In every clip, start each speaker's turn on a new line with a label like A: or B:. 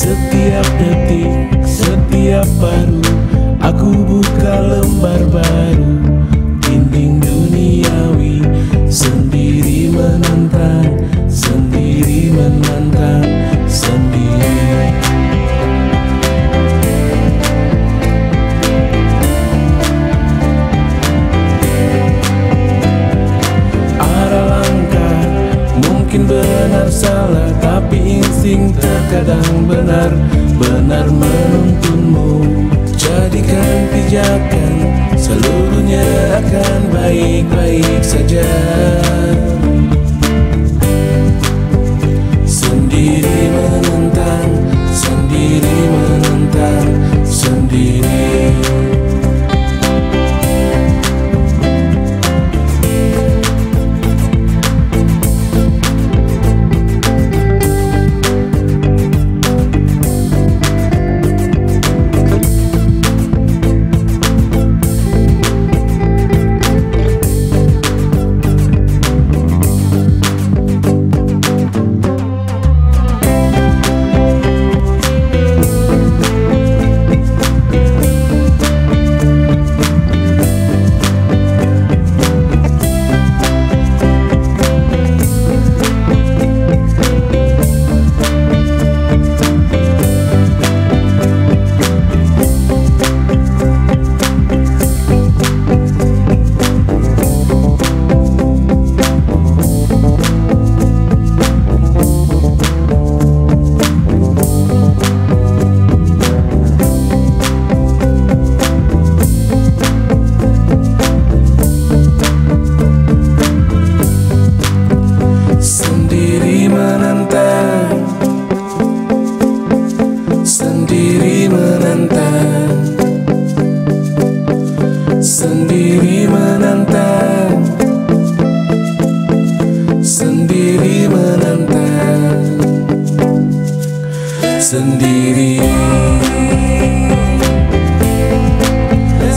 A: Setiap detik, setiap paru, aku buka lembar baru. Dinding duniawi, sendiri menentang, sendiri menantang, sendiri. Arah langkah mungkin benar salah, tapi insting terkadang benar, benar menuntunmu. Jadikan pijakan, seluruhnya akan baik-baik saja. Sendiri menentang, sendiri menentang, sendiri. Sendiri menentang, sendiri menentang, sendiri menentang, sendiri menentang, sendiri,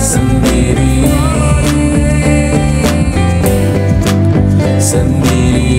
A: sendiri, sendiri.